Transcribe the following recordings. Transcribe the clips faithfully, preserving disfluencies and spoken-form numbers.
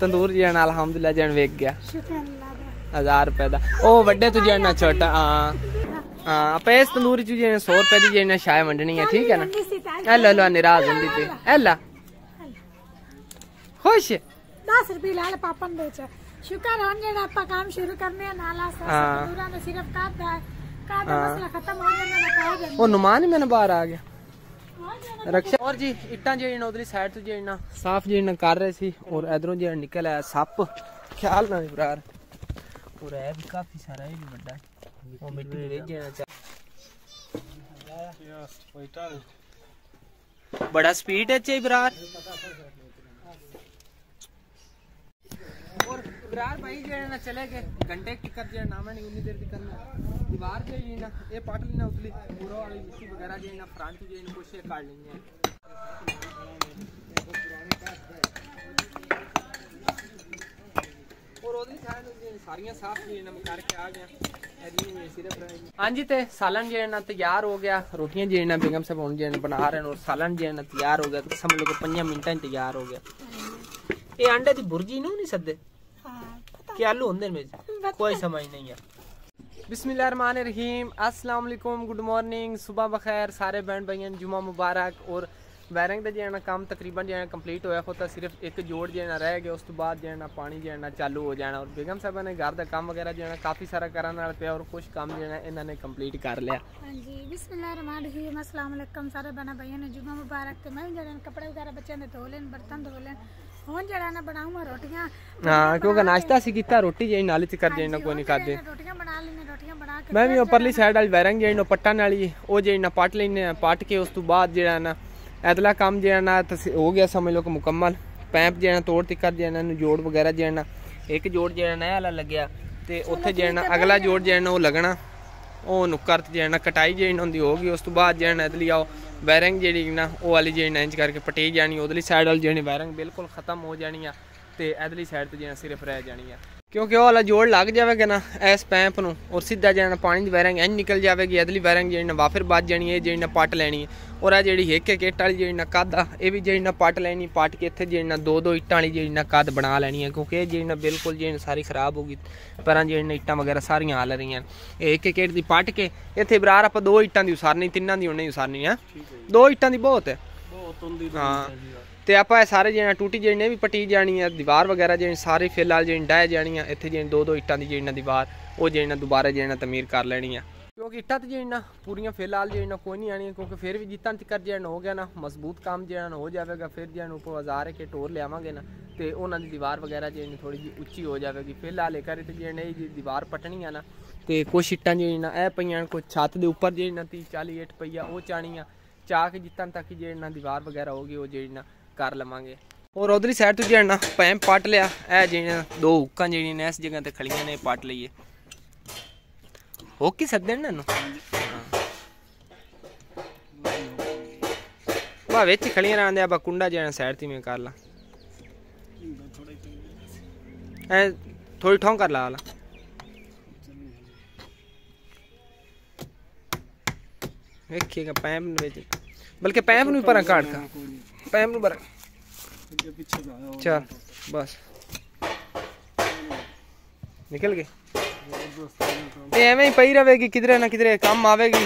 तंदूर जेना अलहमदुलिल्लाह जन वेक गया हजार रुपए का ओ वड्डे तू जेना छोटा हाँ हाँ पे इस तंदूर च जेना सौ रुपए की जेना शाय वंडनी है ठीक है ना एला लो निराज होंदी पे एला खुश दस रुपए लाल पापन बेच शुक्र होन जेना आपा काम शुरू करने नाला सा तंदूरा में सिर्फ काट है काट मसला खत्म हो जाने ना कहे ओ नुमान ही मैंने बाहर आ गया रक्षा और जी इट्टा जेना उधरी साइड तो जेना साफ जेना कर रहे सी और इधरों जेना निकल आया सप ख्याल ना इब्रार और है भी काफी सारा है भी बड़ा वो मिट्टी में रेत जेना बड़ा स्पीड है चे इब्रार और इब्रार भाई जेना चले गए घंटे की कर जेना नाम नहीं उतनी देर की करना दीवार जे ना ये पाट लेना उतली पूरा वाली मिट्टी वगैरह जे ना फ्रंट जे ना कुछ काट लेनी है और उधर साइड सारियां साफ जे ना करके आ गया हाँ जी ते सालन जे ना तैयार हो गया रोटियां जे ना बेगम साहब जे बना रहे हैं और सालन जे ना तैयार हो गया तो समझ लो पंज मिनटां तैयार हो गया ये अंडे की भुर्जी नू नहीं सदे क्या आलू होंदे में कोई समझ नहीं है बिस्मिल्लाहिर्रहमानिर्रहीम अस्सलाम वालेकुम गुड मॉर्निंग सुबह बखैर सारे बहन भाइयों जुमा मुबारक और वायरिंग का जो काम तकरीबन जो कंप्लीट होया होता सिर्फ एक जोड़ जो रह गया उस तो बाद जो पानी जो चालू हो जाना और बेगम साहब ने घर का काम वगैरह जो काफ़ी सारा करने पे और कुछ काम जो इन्होंने कंप्लीट कर लिया। हाँ जी बिस्मिल्लाहिर्रहमानिर्रहीम अस्सलाम वालेकुम सारे बहन भाइयों ने जुमा मुबारक ते मैं जो कपड़े वगैरह बच्चों ने धो लेन बर्तन धो लेन हुन जड़ा ना बनाऊंगा रोटियां हां क्योंकि नाश्ता सी कीता रोटी जे नाले च कर देना कोई नहीं खादे रोटियां बना लेने रोटियां बना के मैं भी ऊपरली साइड वाली वायरिंग जे ना पट्टन वाली ओ जे ना पट लेने पट के उस तो बाद जेड़ा ना एतला काम जे ना हो गया समझ लो कि मुकम्मल पैप जे ना तोड़ तिकर जे ना जोड़ वगैरह जे ना एक जोड़ जे नया वाला लगया ते ओथे जे ना अगला जोड़ जे ना वो लगना ओ नुक्कर जे ना कटाई जे होंदी होगी उस तो बाद जे ना एतली आओ वायरिंग जी ना वो वाली जी इंज करके पटी जानी उधरली साइड वाली जी वायरिंग बिल्कुल खत्म हो जानी है तो इधरली साइड तो जी सिर्फ रह जानी है क्योंकि वो वाला जोड़ लग जाएगा ना इस पैंप नूं और सीधा जाना पानी की वायरिंग इंज निकल जाएगी इधरली वायरिंग जी वाफिर बच जानी है जी पट लैनी है और आ जी एक एक इट वाली जी कद आ ये भी जी पट लैनी पट के इतने जी दो दो इट्टां वाली जी कद बना लैनी है क्योंकि ये जी बिल्कुल जी सारी खराब होगी पर जी इट्टां वगैरह सारियां आ रही हैं एक एक इट की पट के इतने बरार आप दो इट्टां की उसारनी तिन्नां की उन्हें उसारनी है दो इट्टां की बहुत है हाँ तो आप सारे जी टूटी जी भी पटी जानी है दीवार वगैरह जी सारी फिलहाल जी डह जानी है इतने जी दो दो इट्टां की जी दीवार वो जी दोबारा जी तमीर कर लेनी है क्योंकि इट्टां तो जी पूरियां फिलहाल जी कोई नहीं आनी क्योंकि फिर भी जितना तक जी हो गया ना मजबूत काम जी हो जाएगा फिर जी ऊपर बाजार के टोर लियावे ना तो उन्होंने दीवार वगैरह जी थोड़ी जी उच्ची हो जाएगी फिलहाल एक बार जी जी दीवार पटनी है ना तो कुछ इट्टां जी ए पईयां कुछ छत के उपर जी तीस चाली इट पई है वो चाणी है चाह के जितना तक जी दीवार वगैरह होगी वो जी कर लवांगे और उधरी साइड तो जी पैंप पट लिया ए जी दो हुक्कां जी इस जगह ते खड़ियां ने पट लीए हो की सदे ना बा विच खड़ियां रहंदे आ कुंडा जी साइड थी मैं कर ला ए थोड़ी ठों कर ला ला देखिएगा पैंप बल्कि पैंप नूं पर काट का पैंप नूं पर चल बस निकल गए एवं ही पई रहेगी किधरे ना किधरे काम आवेगी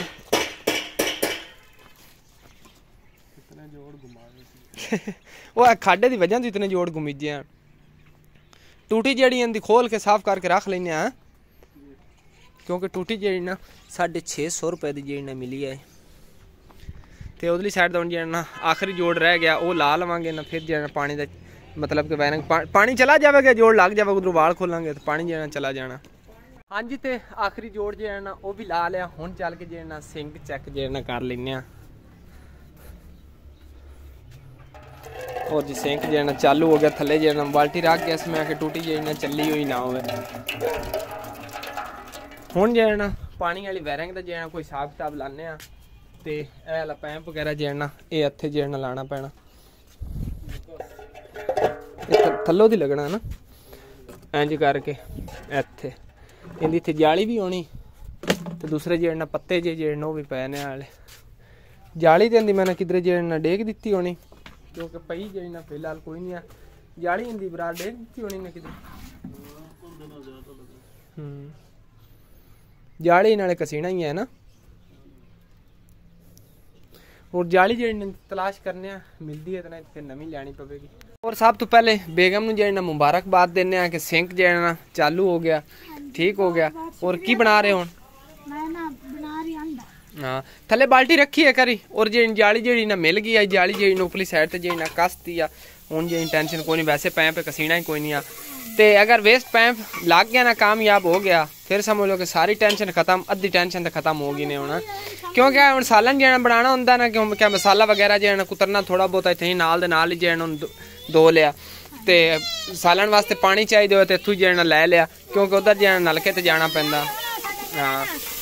वो खाडे की वजह तो इतने जोड़ घुमीजे हैं टूटी जड़ी इनकी खोल के साफ करके रख लेने हैं क्योंकि टूटी जड़ी ना साढ़े छे सौ रुपए की जी मिली है तो उधरली साइड तो जी ना आखिरी जोड़ रह गया वो ला लवेंगे ना फिर जी पानी का मतलब कि वायरिंग पा, पानी चला जाएगा जोड़ लग जाएगा उधर वाल खोलेंगे तो पानी जो चला जाना हाँ जी तो आखिरी जोड़ जो है ना वो भी ला लिया हुण चल के जो ना सिंक चेक जो ना कर लें और जी सिंक जो ना चालू हो गया थले जो ना बाल्टी रख गया इसमें आके टूटी जो ना चली हुई ना हो हुण जो है ना पानी वाली वायरिंग का जो है कोई हिसाब किताब लाने तो यह वाला पैंप वगैरह जो है ना ये इत्थे जो है ना लाना पैना थल्लों दी लगना ना इंज करके इत्थे इहदी इत्थे जाली भी होनी तो दूसरे जो पत्ते जे जो भी पैने वाले जाली तो इहदी मैंने किधरे जो डेग दी होनी क्योंकि पई जो फिलहाल कोई नहीं है जाली हिंदी बरार देख दी होनी ने किधर हम्म जाली नाले कसीना ही है ना और जाली जेड़ी तलाश करने मिलती है तो फिर नवी लैनी पवेगी। और सब तो पहले बेगम नूं जेड़ी मुबारकबाद देने कि सिंक जेड़ा चालू हो गया ठीक हो गया। और की बना रहे हुण हाँ थले बाल्टी रखी है करी और जी जाली जी ना मिल गई है जाली जी उपरली साइड से जी ना कसती है हूँ जी टेंशन कोई नहीं वैसे पैंप कसीना ही कोई नहीं आ ते अगर वेस्ट पैंप लग गया ना कामयाब हो गया फिर समझ लो कि सारी टेंशन खत्म अद्धी टेंशन तो खत्म होगी नहीं होना क्योंकि हम सालन जो बनाना होंगे ना कि क्या मसाला वगैरह जो कुतरना थोड़ा बहुत इतने नाल दे नाल ही जो दो लिया ते सालन वास्ते पानी चाहिए हो तो इतों जो लै लिया क्योंकि उधर जो नलके ते जाना पैंदा। हाँ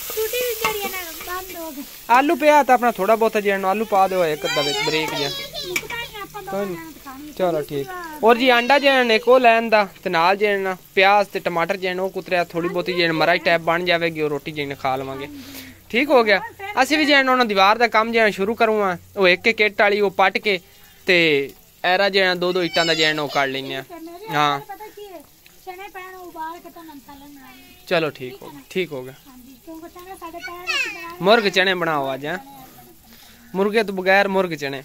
आलू पिया तो अपना थोड़ा बहुत जो आलू पा दो एक ब्रेक जो चलो ठीक। और जी अंडा जो एक वो लैन का ते नाल जो ना प्याज ते टमाटर जो कुतरिया थोड़ी बहुत जो मराई टाइप बन जाएगी और रोटी जो खा लवेंगे ठीक हो गया। असं भी जो उन्होंने दीवार का काम जो शुरू करूँगा वो एक एक इट वाली वो पट के ते एरा जो दो दो इट्टा का जो काट लेंगे। हाँ चलो ठीक हो ठीक हो गया। मुर्ग चने बनाओ आज हैं मुर्गे तो बगैर मुर्ग चने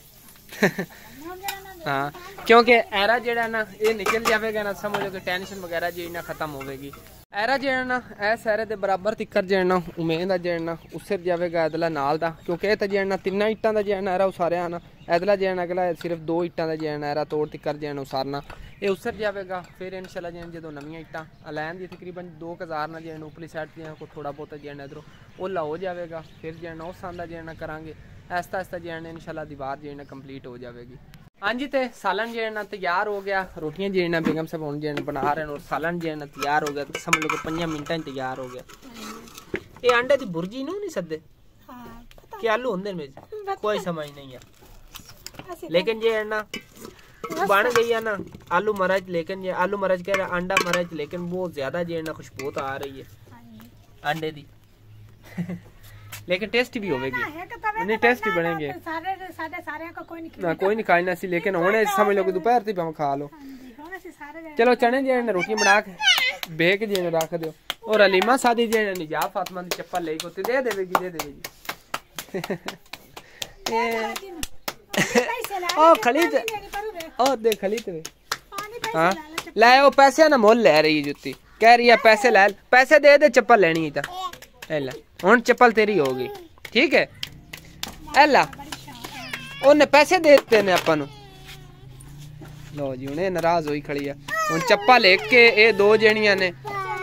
हाँ क्योंकि एरा जेड़ा ना ये निकल जाएगा ना समझ लो कि टेंशन वगैरह जी ना खत्म होगी। एरा जेड़ा ना ए सारे दे बराबर तिक्कर जेड़ा ना उमेद दा जेड़ा ना उसर जाएगा एदला नाल दा क्योंकि ये तो जेड़ा ना तिन्ना इट्टां दा जेड़ा एरा उसारिया ना एदला जेड़ा अगला सिर्फ दो इट्टां दा जेड़ा एरा तोड़ तिक्कर जेड़ा उसारना ये उसर जाएगा। फिर इंशाल्लाह जेड़ा जो नवीं इट्टां अलैन दी तकरीबन दो हजार ना जेड़ा उपरली साइड दियां को थोड़ा बहुत जेड़ा इधरों ओला हो जाएगा। फिर जेड़ा उस आंदा जेड़ा करांगे आहिस्ता आहिस्ता जेड़ा इंशाल्लाह दीवार जेड़ा कंप्लीट हो जाएगी। हाँ जी ते सालन जेड़ा तैयार हो गया रोटियां जेड़ा बेगम साहब हुण जेड़ा बना रहे हैं और सालन जेड़ा तैयार हो गया तो समझ लो कि पंज मिनटां में तैयार हो गया। ये अंडे दी भुर्जी नूं नहीं सदे कि आलू होंदे में कोई समझ नहीं है लेकिन जे ना बन गई है ना आलू मरच लेकिन ये आलू मरच कह रहा अंडा मरच लेकिन बहुत ज्यादा जो ना खुशबू आ रही है अंडे दी लेकिन टेस्टी भी होगी नहीं टेस्टी बनेंगे ना कोई नहीं खाई ना सी लेकिन होने समझ लो कि दोपहर तक हम खा लो। चलो चने जो रोटी बना के बे के जो रख दो और अलीमा सादी जो निजा फातिमा की चप्पल ले को दे देगी दे देगी ओ खलीद ओ दे खलीद हाँ ले वो पैसे ना मोल ले रही है जुत्ती कह रही है पैसे ले पैसे दे दे चप्पल लेनी ही था हुण चप्पल तेरी होगी ठीक है एला उन्हें पैसे दे दिते ने आपां नूं लो जी उन्हें नाराज होई खड़ी है हुण चप्पल एक के ये दो जणियां ने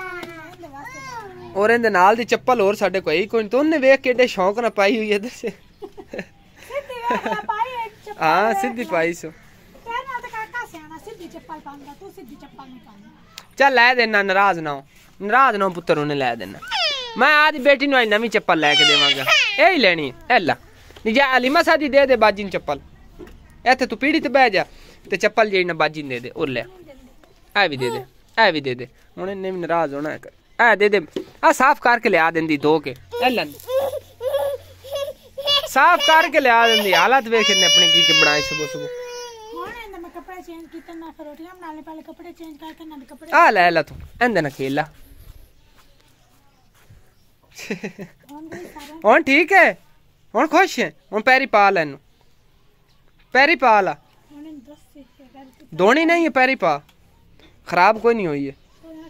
और इहदे नाल दी चप्पल और साडे कोई कोई तो उन्हें वेख के एडे शौक ना पाई हुई इधर से हाँ सीधी पाई सो चल लै देना नाराज ना हो नाराज ना हो पुत्र उन्हें लै देना मैं आज बेटी नू नवी चप्पल लैके देवांगा यही लेनी है ला निजा अलीमा सादी दे दे बाजी ने चप्पल इत्थे तू पीढ़ी ते बह जा ते चप्पल जी बाजी ने दे दे और ले ऐ भी दे दे ऐ भी दे दे हुण इन्ने भी नाराज होना है ऐ दे दे आ साफ करके लिया देंदी धो के ऐ लन साफ करके लिया देंदी हालत वेख इन्ने अपनी की के बनाई सुबह सुबह हुण मैं कपड़े चेंज कीते ना फिर रोटियां बनाने पहले कपड़े चेंज करके ना कपड़े आ ले ला तू इंदे ना खेल ला हुण ठीक है हुण खुश है हुण पैरी पा ला इनू पैरी पा ला धोनी नहीं है पैरी पा खराब कोई नहीं हुई है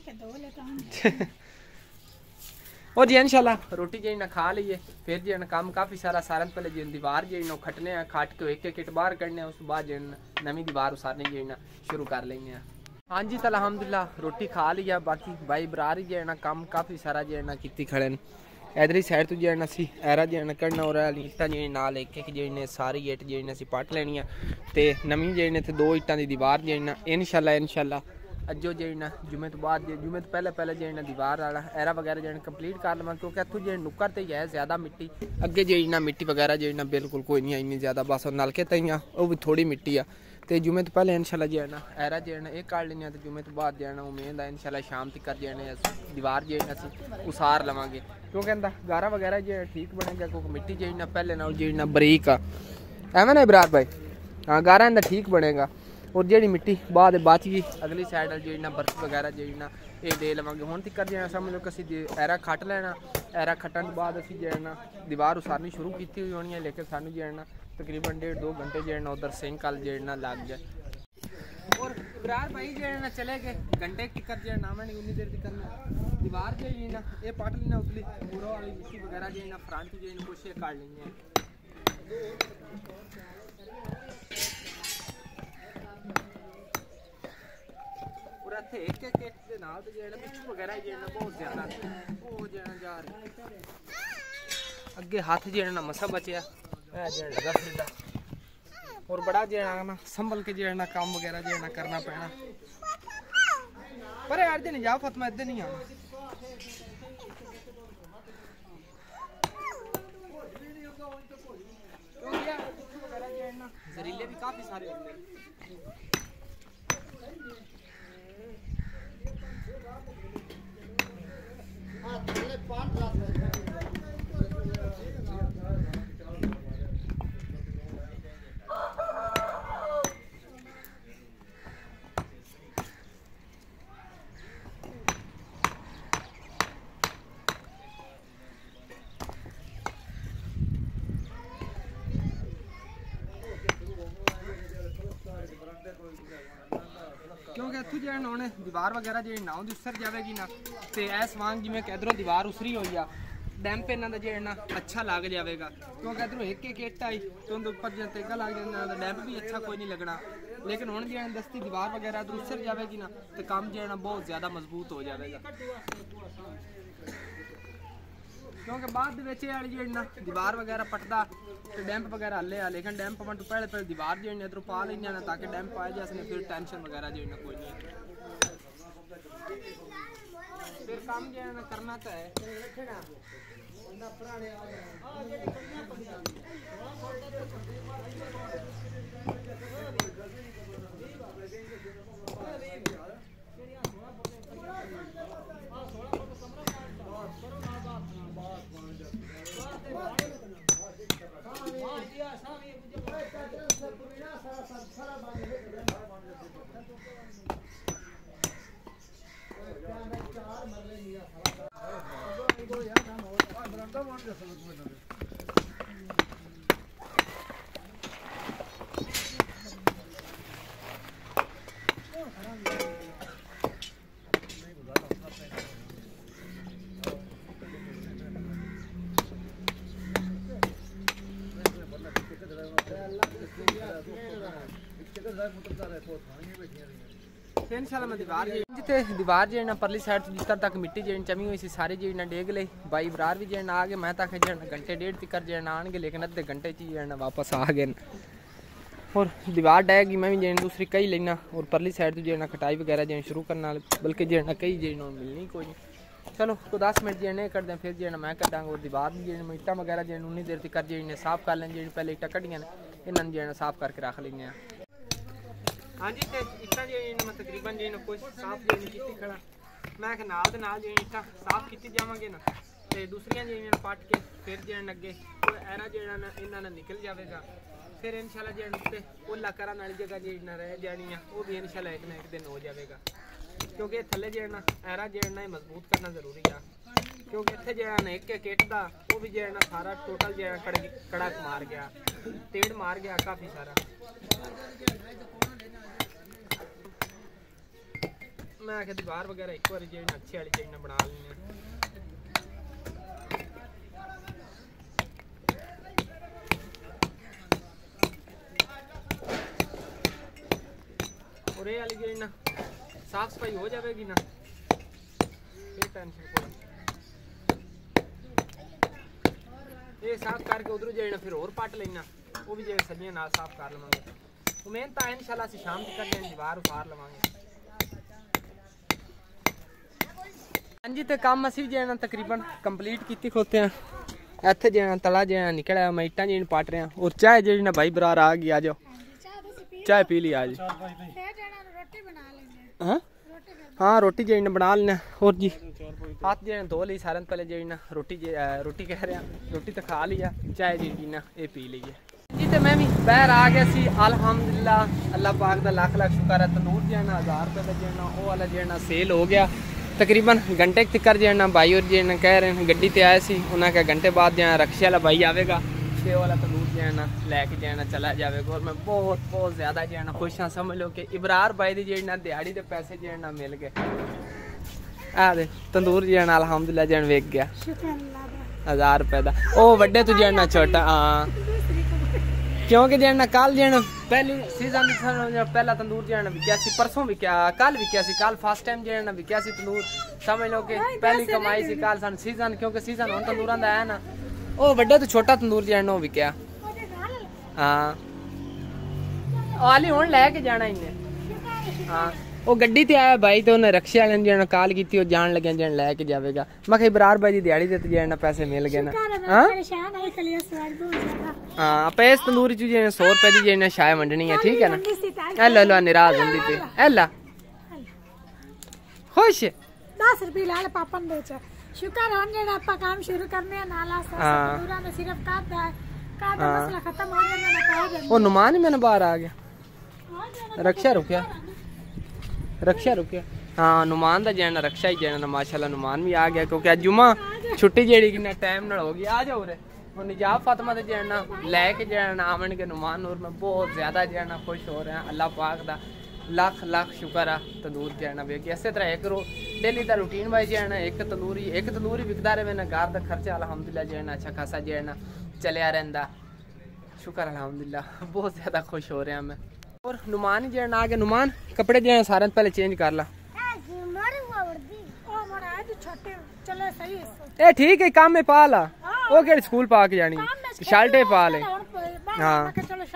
और जी इंशाल्लाह रोटी जी ना खा लीए फिर जी काम काफ़ी सारा सारन पहले जी दीवार जी ना खटने हैं खट के एक एक इट बाहर कढ़ने उस बाद जी नवी दीवार उसारने जी ना शुरू कर लेंगे। हाँ जी तो अल्हम्दुलिल्लाह रोटी खा लिया बाकी भाई बरार जी ना काम काफ़ी सारा जी ना की खड़े इधर साइड तो जी ना सी एरा जी ना कढ़ना और इट्टा जी नाल एक एक जी ने सारी इट जी असी पट लेनी तो नवी जी ने दो इट्टा की दीवार जी ना इंशाल्लाह इंशाल्लाह अजो जी ना जुमे तो बाद जुमे तो पहले पहले जी ना दीवार वाला एरा वगैरह जी कंप्लीट कर लवां क्योंकि इतों जी नुक्कर तो ही है ज्यादा मिट्टी अगे जी ना मिट्टी वगैरह जी ना बिल्कुल कोई नहीं इन्नी ज्यादा बस नलके तई आ वो भी थोड़ी मिट्टी आ तो जुमे तो पहले इंशाल्लाह जी ना एरा जी ना एक काट लेनी तो जुमे तो बाद जी ना उम्मीद है इंशाल्लाह शाम तक जी ना दीवार जी ना उसार लवांगे क्योंकि इनका गारा वगैरह जी ठीक बनेगा क्योंकि मिट्टी जी ना पहले ना जी ना बरीक आ एवं ना इबरार भाई हाँ गारा इनका ठीक बनेगा और जी मिट्टी बाद बच गई अगली साइड जी ना बर्फ वगैरह जी ना ये दे लवेंगे हुण तक जो समझ लो कि असीं ऐरा खट लेना ऐरा खट्टन बाद असीं जो ना दीवार उसारनी शुरू की हुई होनी है लेकिन सानू जो ना तकरीबन डेढ़ दो घंटे जो ना उधर सिंक कल जो ना लग जाए और इब्रार भाई जो ना चले गए घंटे की कर जो ना मैंने उन्नी देर की करना दीवार जो ना ये पाट लेना उतली पूरा वाली मिट्टी वगैरह जो ना फ्रंट जो कोशिश कर लेनी है इत्थे एक एक एक दे नाल ते जेड़ा पिछू वगैरह जेड़ा बहुत ज्यादा वो जेड़ा जा रहा अगे हाथ जेड़ा ना मसा बचया ए जेड़ा लगा फिरदा और बड़ा जेड़ा ना संभल के जेड़ा ना काम वगैरह जेड़ा करना पैना पर यार दिन जा फतमा इधर नहीं आना क्यों यार पिछू वगैरह जेड़ा ना जहरीले भी काफी सारे होंगे क्योंकि इतों जो उन्हें दीवार वगैरह जी ना उसर जाएगी ना तो इस वांग जिमें कि इधरों दीवार उसरी हुई आ डैंप इन्हों का जो ना अच्छा लग जाएगा क्योंकि इधरों एक एक इट आई तो उनके उपर जो तेगा लग जाता डैंप भी अच्छा कोई नहीं लगना लेकिन हुण जो दस्ती दीवार वगैरह इधर उसर जाएगी ना तो काम जो ना बहुत ज़्यादा मजबूत हो जाएगा क्योंकि बाद वाली जो ना दीवार वगैरह पटदा तो डैंप वगैरह हले आ लेकिन डैंप पवन तो पहले पहले दीवार जो इधरों पा लेंगे ना ताकि डैंप आ जाए फिर टेंशन वगैरह जो ना कोई नहीं फिर काम जो ना करना तो है इंशाल्लाह मैं दीवार जिते दीवार जो परली साइड से जितना तक मिट्टी जो चमी हुई सी सारी जो डेग ली बाई बरार भी जो आ गए मैं तक जो घंटे डेढ़ तक जो आने लेकिन अद्धे घंटे जो वापस आ गए और दीवार डेगी मैं भी जो दूसरी कई लेना और परली साइड जो कटाई वगैरह जो शुरू करना बल्कि जो कई जो मिलनी कोई नहीं चलो को दस मिनट जो नहीं करते फिर जो मैं कटा और दीवार जो इट्टा वगैरह जो उन्नी देर तक जो साफ कर लें जो पहले इट्टा कटियां इन्होंने जो साफ करके रख लेंगे हाँ जी तो इट्टा जो मैं तकरीबन जो कोई साफ जो की खड़ा मैं नाल दे नाल जो इट्टा साफ की जावांगे ना तो दूसरिया जो पट के फिर जो अगे ऐरा जो इन्होंने निकल जाएगा फिर इंशाल्लाह जो उत्ते ओला करने वाली जगह जो रह जानी है वो भी इंशाल्लाह एक ना एक दिन हो जाएगा क्योंकि थले जो ऐरा जो मजबूत करना जरूरी है क्योंकि इतने जो एक एक इट का वो भी जो सारा टोटल जो कड़क मार गया तेड़ मार गया काफ़ी सारा मैं आखिर दीवार वगैरह एक बार जो अच्छी वाली जो बना लेने और ये वाली जो ना साफ सफाई हो जाएगी ना फिर टेंशन कोई ये साफ करके उधर जो ना फिर और पट लेना वो भी जो सजियां नाल साफ कर लवांगे उम्मीद तो है इंशाल्लाह असीं शाम तक कर दीवार उतार लवांगे हाँ जी तो काम असीं जो तकरीबन कंप्लीट की खोते हैं इत्थे जो तला जो निकलिया मैं इट्टां जो पट रहा और चाय जी ना भाई बरार आ गई आ जाओ चाय पी ली आज हाँ हाँ रोटी जो बना लेना और जी हाथ जो धो ली सारे पहले जो ना रोटी रोटी कह रहा रोटी तो खा लिया चाय जी ना ये पी ली है जी तो मैं भी दोपहर आ गया सी अल्हम्दुलिल्लाह अल्लाह पाक दा लाख लाख शुक्र है। तंदूर जेना हज़ार रुपये का जेना वो वाला जेना सेल हो गया तकरीबन घंटे तक जेना भाई और जेना कह रहे हैं गड्डी ते आए सी उन्हें कहा घंटे बाद जेना रक्शे वाला भाई आवेगा छे वाला तंदूर जेना लैके जेना चला जाएगा। और मैं बहुत बहुत ज़्यादा जेना खुश हाँ। समझ लो कि इब्रार भाई दी जेना दिहाड़ी के पैसे जेना मिल गए। आ दे तंदूर जेना अल्हम्दुलिल्लाह जेना वेक गया हज़ार रुपये का ओ वड्डे तो जेना छोटा हाँ क्योंकि जेना कल जेना पहली सीजन पहला तंदूर जेना विक्या सी परसों विक्या कल विक्या सी कल फर्स्ट टाइम जेना विक्या सी तंदूर। समझ लो कि पहली कमाई सी कल सन सीजन क्योंकि सीजन हुन तंदूरां दा है ना ओ वड्डे तो छोटा तंदूर जेना हो विक्या हाँ आली हुन लेके जाना इन्हें हाँ वो गड्डी ते आया भाई तो उन्हें रक्शे वाले ने कॉल की थी जान लगे जन लैके जाएगा। मैं कही बरार भाई की दिहाड़ी देते जाना पैसे मिल गए ना हाँ पैस तंदूरी चीज सौ रुपए की जेना शाय वंडनी है ठीक है ना। एला लो निराज होंदी पे एला खुश दस रुपये लाल पापन दे शुक्र होन जेड़ा आपा काम शुरू करने नाला तंदूरा में सिर्फ काट दा काट मसला खत्म हो गया ना कह वो नुमान ही मैंने बाहर आ गया रक्षा रुकिया रक्षा रुकिया हाँ नुमान का जेना रक्षा ही जेना माशाल्लाह नुमान भी आ गया क्योंकि अज जुमा छुट्टी जेड़ी कि टाइम नाल हो गई आ जाओ रे और निजाब फातिमा ते जेना लैके जेना आवन के नुमान और मैं बहुत ज्यादा जेना खुश हो रहा अल्लाह पाक दा लाख लाख शुक्र है। तंदूर जेना वे कि इस तरह एक रो डेली का रूटीन भाई जेना एक तंदूरी एक तंदूरी विकदा रहे मैंने घर का खर्चा अल्हम्दुलिल्लाह जेना अच्छा खासा जेना चलिया रहा शुक्र अल्हम्दुलिल्लाह बहुत ज्यादा खुश हो रहा मैं। और नुमान ही जेना आ गया नुमान कपड़े जेना सारे पहले चेंज कर ला ए ठीक है काम में पा ला वो केड़े स्कूल पा के जानी शर्टे पा ले हाँ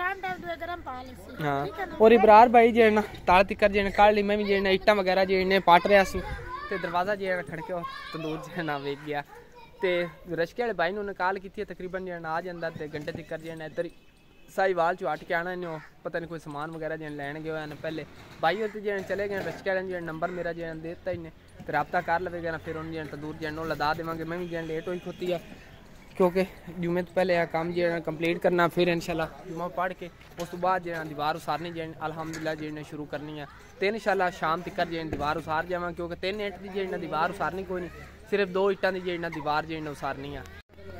हाँ और इब्रार भाई जेना ताल तिकर जेना काट ली मैं भी जेना इट्टा वगैरह जेने पाट रहा सी ते दरवाजा जेना खड़के और तंदूर जेना वेच गया ते रश्के वाले भाई ने कॉल की थी तकरीबन जेना आ जाता ते घंटे तिकर जेना इधर साहिवाल चो हट के आना इन्हें पता नहीं कोई सामान वगैरह जेन लैन गए हैं पहले भाई होते जेन चले गए रश्के वाले जेन नंबर मेरा जेन देता इन्हें तो रब्ता कर लवेगा ना फिर उन्हें तंदूर जेन लदा देवांगे। मैं भी जेन लेट हुई खुती है क्योंकि जुमे तो पहले काम जेना कंप्लीट करना फिर इंशाल्लाह जुमा पढ़ के उस तो बाद जेना दीवार उसारनी जेन अल्हम्दुलिल्लाह जेने शुरू करनी है तो इंशाल्लाह शाम तक जेन दीवार उसार जावा क्योंकि तीन ईंट की जेना दीवार उसारनी कोई नहीं सिर्फ दो ईंटा की जेना दीवार जेना उसारनी है।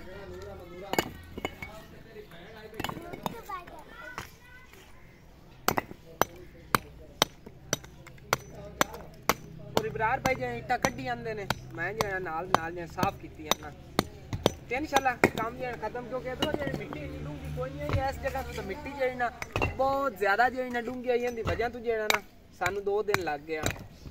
इब्रार भाई जो इट्टा कड्डी आंदे ने मैं जो नाल नाल जो साफ कीती है ना ते इंशाल्लाह काम जो खत्म क्योंकि इधर जो मिट्टी डूंगी कोई नहीं है इस जगह तो मिट्टी जो ना बहुत ज्यादा जो ना डूंगी आई है वजह तो जो ना सानू दो दिन लग गया।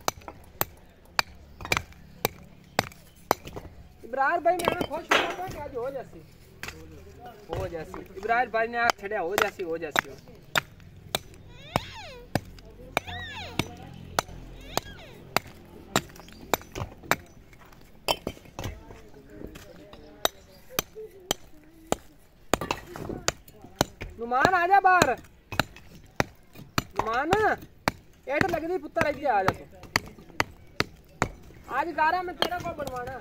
इब्रार भाई मैं खुश होता कि आज हो जासी हो जासी इब्रार भाई ने आख छड़या हो जासी हो जासी नुमान आ जा बाहर नुमान एट लगदी पुत्र इधर आ जा तू आज गारा में तेरा को बनवाना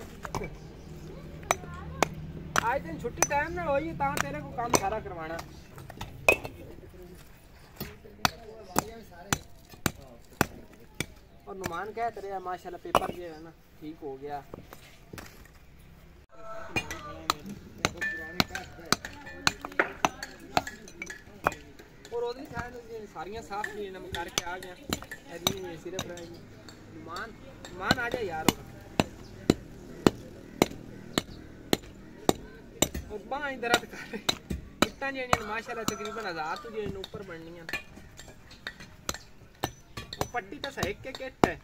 आज दिन छुट्टी टाइम ना होई ता तेरे को काम सारा करवाना। और नुमान कह तेरे माशाल्लाह पेपर जो है ना ठीक हो गया। और ओदी सारियां साफ नहीं करके आ गया सिर्फ नुमान नुमान आ जा यार और बाई दर्द कर इट्टा जेनियां माशाल्लाह तकरीबन हजार तो जेन ऊपर बननियां वो पट्टी तो सही के किट है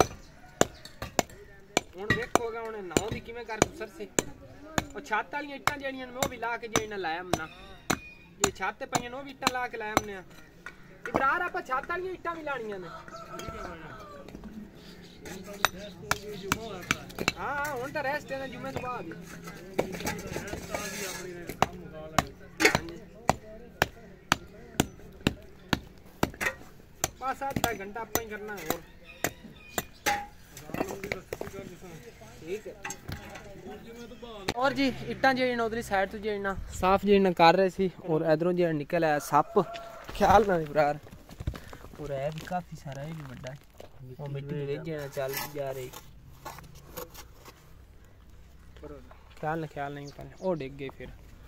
हुन देखोगा उन्हें नाव दी किवें कर गुसर से और छत वाली इट्टा जेनियां मैं वो भी ला के जेना लाया ना ये छत पे नो भी इट्टा ला के लाया हमने इब्रार आप छत वाली इट्टा भी लानियां ने हां हुन तो रेस्ट है ना जुमे तो बाद पाँच सात घंटा अपना ही करना है और ठीक है और जी इट्टा जी उधरी साइड तो जी साफ जी कर रहे सी और इधरों जी निकल आया सप ख्याल ना इब्रार और है भी काफी सारा है भी बड़ा वो मिट्टी ले जाना चल जा रही ख्याल ना ख्याल नहीं पहले वो डिग गई फिर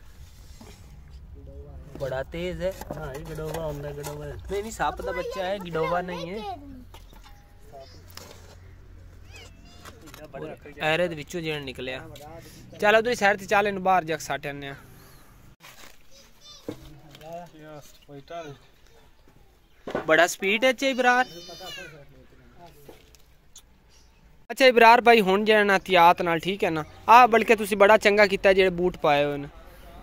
बड़ा तेज है। हाँ ये गिडोवा होंदा गिडोवा नहीं नहीं सप का बच्चा है गिडोवा नहीं है ऐरे दे विचों जेन निकलिया चल उधर साइड ते चल इन बाहर जक साटे आने बड़ा स्पीड है चे इब्रार अच्छा इब्रार भाई हुण जेना एहतियात नाल ठीक है ना आ बल्कि तुसी बड़ा चंगा कीता जेड़े बूट पाए होए ने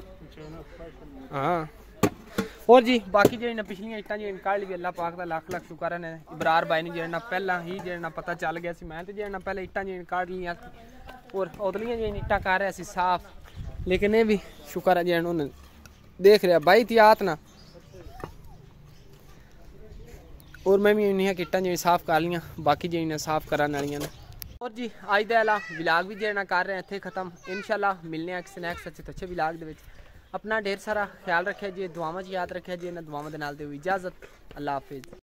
हाँ और जी बाकी जेना पिछलियां इट्टां जी निकाल ली अल्लाह पाक दा लाख लाख शुक्र है इब्रार भाई ने जेना पहला ही जेना पता चल गया सी मैं ते जेना पहले इट्टां जी निकाल लियां और उदलियां जी इट्टां कर रहा सी साफ लेकिन ये भी शुक्र है जेना उन्हें देख रहा भाई एहतियात ना और मैं भी इन्हीं किट्टां जी साफ कर लियां बाकी जी साफ करने वालियां ने और जी अज दे आला विलाग भी जेना कर रहे हैं इत्थे खत्म इंशाल्लाह मिलने एक स्नैक्स अच्छे अच्छे विलाग दे विच अपना ढेर सारा ख्याल रखिए जी दुआवां च याद रखिए जी इन्हां दुआवां दे नाल दिओ इजाजत अल्लाह हाफिज़।